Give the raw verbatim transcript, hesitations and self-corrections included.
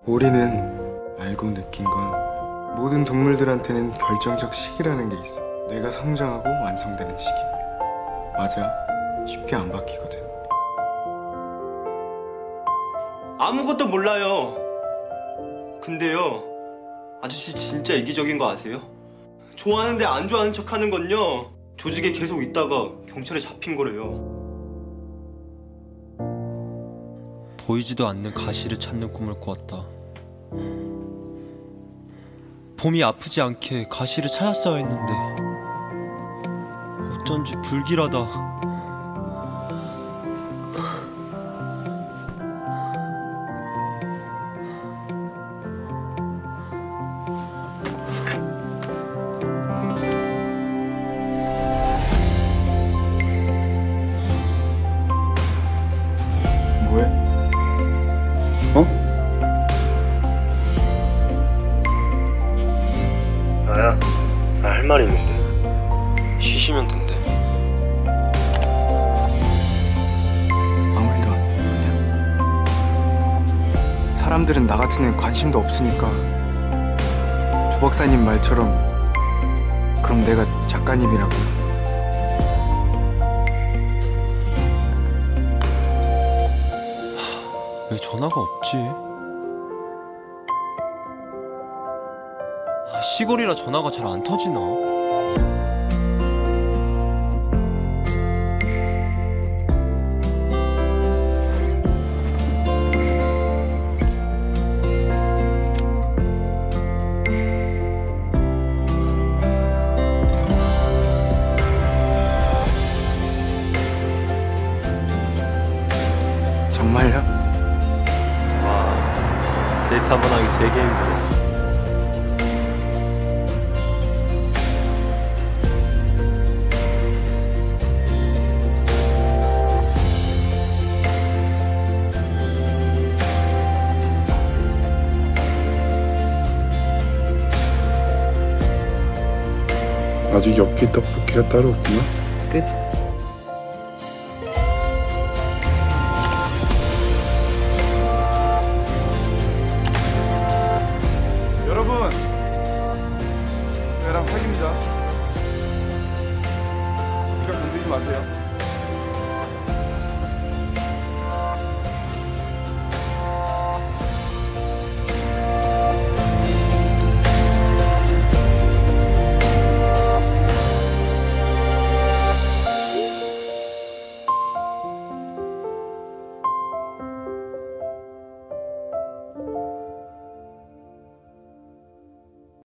우리는 알고 느낀 건 모든 동물들한테는 결정적 시기라는 게 있어. 뇌가 성장하고 완성되는 시기. 맞아, 쉽게 안 바뀌거든. 아무것도 몰라요. 근데요, 아저씨 진짜 이기적인 거 아세요? 좋아하는데 안 좋아하는 척 하는 건요, 조직에 계속 있다가 경찰에 잡힌 거래요. 보이지도 않는 가시를 찾는 꿈을 꾸었다. 봄이 아프지 않게 가시를 찾았어야 했는데 어쩐지 불길하다. 뭐해? 어? 나야, 나 할 말 있는데. 쉬시면 된대. 아무 일도 아니야. 사람들은 나 같은 애는 관심도 없으니까. 조 박사님 말처럼 그럼 내가 작가님이라고. 왜 전화가 없지? 아, 시골이라 전화가 잘 안 터지나? 정말요? 와, 데이트 한번 하기 되게 힘들어. 아주 엽기 떡볶이가 따로 없구나. 끝.